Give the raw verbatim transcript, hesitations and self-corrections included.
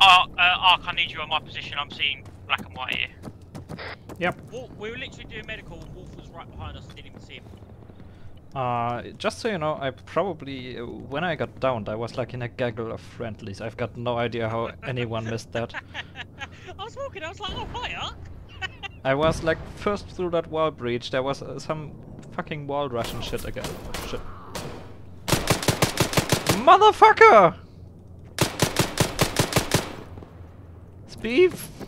Uh, uh, Ark, I need you on my position. I'm seeing black and white here. Yep. Wolf, we were literally doing medical. Wolf was right behind us. Didn't even see him. Uh, just so you know, I probably, uh, when I got downed, I was like in a gaggle of friendlies. I've got no idea how anyone missed that. I was walking. I was like, oh hi, Ark. I was like first through that wall breach. There was uh, some fucking wall rush and shit again. Shit. Motherfucker! Sbeve!